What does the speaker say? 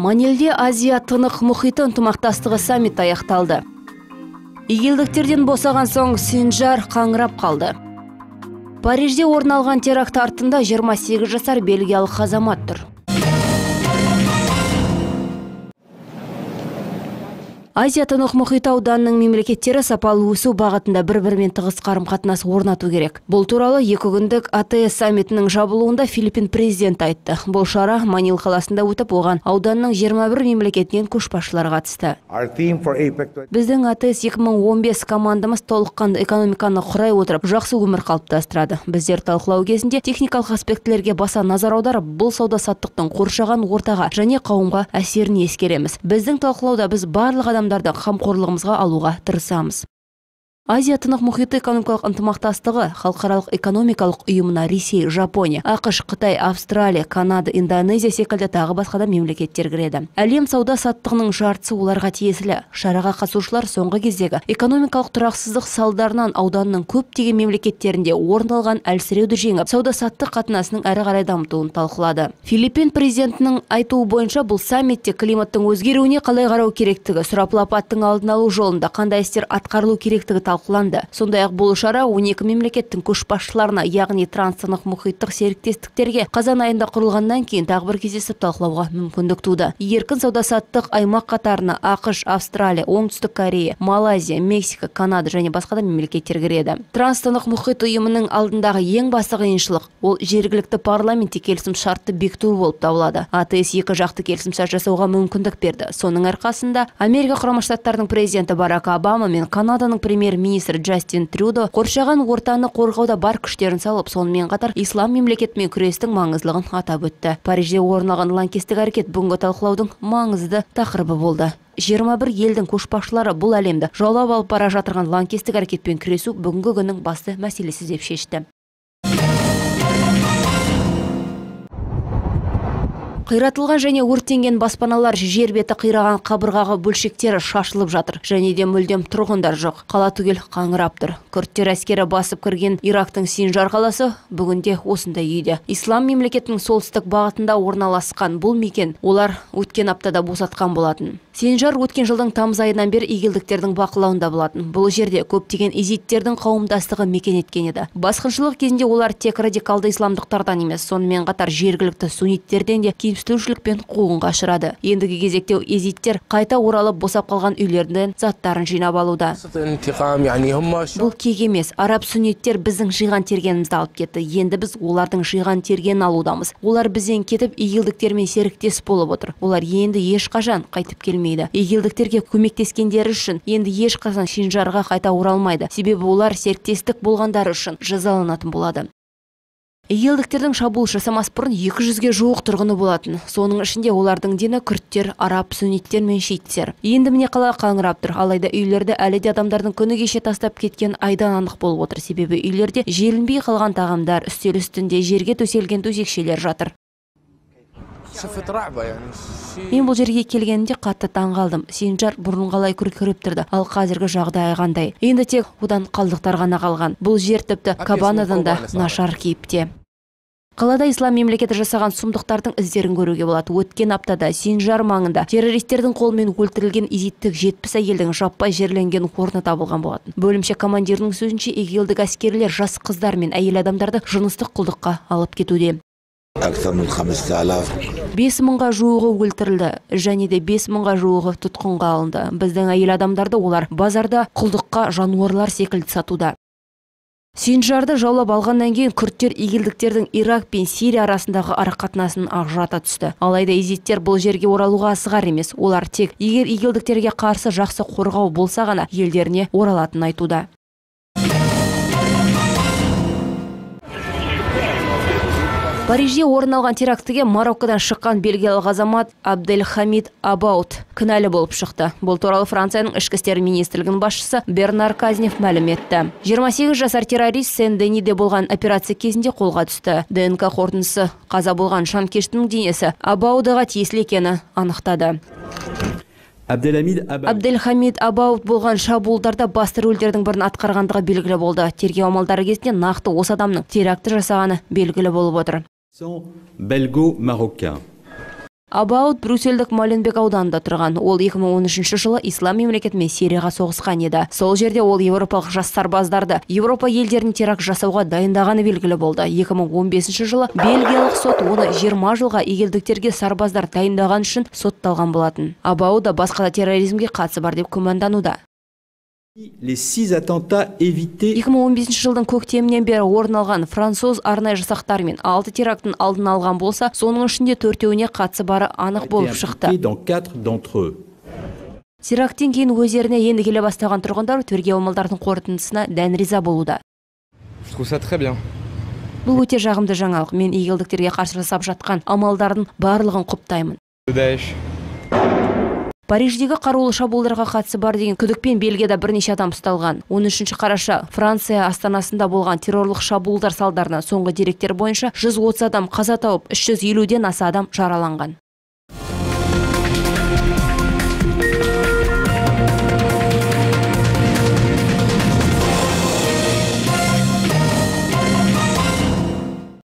Манилде Азия-Тынық мұхиты ынтымақтастығы саммиті аяқталды. Игілдіктерден босаған соң Синжар қаңырап қалды. Парижде орын алған теракт артында 28 жасар бельгиялық азамат тұр. Азия-Тынық мұхиты ауданының мемлекеттері сапалы өсу бағытында бір-бірімен тығыз қарым-қатынас орнату керек. Бұл туралы 2 күндік АТС саммитінің жабылуында Филиппин президенті айтты. Бұл шара Манил қаласында өтіп, оған ауданның 21 мемлекетінен көшбасшылар қатысты. Біздің АТС 2015 командамыз толыққанды экономиканы құрай отырып, жақсы өмір қалыптастырады. Біздер талқылау кезінде техникалық аспектілерге баса назар аударып, бұл сауда-саттықтың қоршаған ортаға және қауымға әсерін ескереміз. Біздің талқылауда біз барлық адамдарды қамқорлығымызға алуға тырысамыз. Азия-Тынық мұхиты экономикалық ынтымақтастығы халықаралық экономикалық ұйымына Ресей, Жапония, ақш, Қытай, Австралия, Канада, Индонезия секілді тағы басқа да мемлекеттер кіреді. Әлем сауда-саттығының жартысы оларға тиесілі. Шараға қатысушылар соңғы кездегі экономикалық тұрақсыздық салдарынан ауданның көптеген мемлекеттерінде орын алған әлсіреуді жеңіп, сауда-саттық қатынасының әрі қарай дамытуын талқылады. Филиппин президентінің айтуы бойынша, бұл саммитте климаттың өзгеруіне қалай қарау керектігі, сұрапыл апаттың алдын алу жолында қандай істер атқарылу керектігі талқыланды. Сондай-ақ бұл шара 12 мемлекеттің көшбасшыларына, яғни транстынық мұхиттық серіктестіктерге қазан айында құрылғаннан кейін тағы бір кездесіп талқылауға мүмкіндік туды. Еркін сауда-саттық аймақ қатарына ақш, Австралия, Оңтүстік Корея, Малайзия, Мексика, Канада және басқа да мемлекеттер кіреді. Транстынық мұхит ұйымының алдындағы ең басты қиыншылық ол жергілікті парламентте келісім шартты бекіту болып табылады. АТС 2 жақты келісімшарт жасауға мүмкіндік берді. Соның арқасында Америка Құрама Штаттарының президенті Барак Обама мен Канаданың премьер-министр Джастин Трюдо қоршаған ортаны қорғауда бар күштерін салып, сонымен қатар ислам мемлекетімен күрестің маңыздылығын атап өтті. Парижде орын алған лаңкестік әрекет бүгінгі талқылаудың маңызды тақырыбы болды. 21 елдің көшбасшылары бұл әлемді жаулап алып бара жатырған лаңкестік әрекетпен күресу бүгінгі күннің басты мәселесі деп шешті. Қиратылған және өртенген баспаналар, жер беті қираған қабырғаға бөлшектері шашылып жатыр. Және де мүлдем тұрғындар жоқ. Қала түгел қаңырап тұр. Күрдтер әскері басып кірген Ирактың Синжар қаласы бүгінде осындай үйде. Ислам мемлекетінің солтүстік бағытында орналасқан бұл мекен олар өткен аптада босатқан болатын. Синжар өткен жылдың тамыз айынан бері игілдіктердің бақылауында болатын. Бұл жерде көптеген изиттердің қауымдастығы мекен еткен еді. Басқыншылық кезінде олар тек радикалды исламдықтардан емес, сонымен қатар жергілікті сунниттерден де кемсітушілікпен қуғынға ұшырады. Ендігі кезекте изиттер қайта оралып босап қалған үйлерден заттарын жинап алуда. Бұл кек емес. Араб сунниттер біздің жиған тергенімізді алып кетті. Енді біз олардың жиған тергенін алудамыз. Олар бізден кетіп игілдіктермен серіктес болып отыр. Олар енді ешқашан қайтып келмейді. Игілдіктерге көмектескендері үшін енді ешқашан Синжарға қайта оралмайды. Себебі олар серіктестік болғандары үшін жазаланатын болады. Игілдіктердің шабуыл жасамас бұрын 200-ге жуық тұрғыны болатын. Соның ішінде олардың дені күрдтер, араб, сунниттер мен шииттер. Енді міне қала қаңырап тұр. Алайда үйлерді әлі де адамдардың күні кеше тастап кеткен айдан анық болып отыр. Себебі үйлерде желінбей қалған тағамдар, үстел үстінде жерге төселген төсекшелер жатыр. Мен бұл жерге келгенімде қатты таң қалдым. Синжар бұрын қалай күркіреп тұрды, ал қазіргі жағдайы қандай. Енді тек одан қалдықтар ғана қалған. Бұл жер тіпті Кабанадан да нашар кейіпте. Қалада ислам мемлекеті жасаған сұмдықтардың іздерін көруге болады. Өткен аптада Синжар маңында террористердің қолымен өлтірілген изиттік 70 әйелдің жаппай жерленген орны табылған болатын. Бөлімше командирінің сөзінше, игілдік әскерлер жас қыздар мен әйел адамдарды жыныстық құлдыққа алып кетуде. 5000-ға жуығы өлтірілді және де 5000-ға жуығы тұтқынға алынды. Біздің әйел адамдарды олар базарда құлдыққа жануарлар секілді сатуда. Синжарды жаулап алғаннан кейін күрдтер игілдіктердің Ирак пен Сирия арасындағы арақатынасын ажырата түсті. Алайда изиттер бұл жерге оралуға асығар емес. Олар тек егер игілдіктерге қарсы жақсы қорғау болса ғана елдеріне оралатын айтуда. Парижде орын алған терактіге Мароккодан шыққан бельгиялық азамат Абдельхамид Абауд кінәлі болып шықты. Бұл туралы Францияның ішкі істер министрлігінің басшысы Бернар Казнев мәлім етті. 28 жасар террорист Сен-Дениде болған операция кезінде қолға түсті. ДНК қорытындысы қаза болған жанкештінің денесі Абаудыға тиесілі екені анықтады. Абдельхамид Абауд болған шабуылдарда басты рөлдердің бірін атқарғандығы белгілі болды. Тергеу амалдары кезінде нақты осы адамның теракті жасағаны белгілі болып отыр. Belgo-marocain. Абауд брюссельдік Маленбек ауданында тұрған. Ол 2013 жылы ислам мемлекетімен Сирияға соғысқан еді. Сол жерде ол европалық жас сарбаздарды Европа елдерінің теракт жасауға дайындағаны белгілі болды. 2015 жылы Бельгиялық сот оны 20 жылға игілдіктерге сарбаздар дайындаған үшін сотталған болатын. Абауда басқа да терроризмге қатысы бар деп күмәндануда. Les 6 attentats évités. 2015 жылдың көктемінен бері орын алған француз арнайы жасақтарымен 6 терактын алдын алған болса, соның ішінде 4-еуіне қатысы бары анық болып шықты. Теракттен кейін өздеріне енді келе бастаған тұрғындар тергеу амалдарының қорытындысына дән риза болуда. Бұл өте жағымды жаңалық. Мен игілдіктерге қарсы жасап жатқан амалдардың барлығын құптаймын. Париждегі қарулы шабуылдарға қатысы бар деген күдікпен Бельгияда бірнеше адам ұсталған. 13 қараша Франция астанасында болған террорлық шабуылдар салдарынан соңғы деректер бойынша 130 адам қаза тауып, 350-ден аса адам жараланған.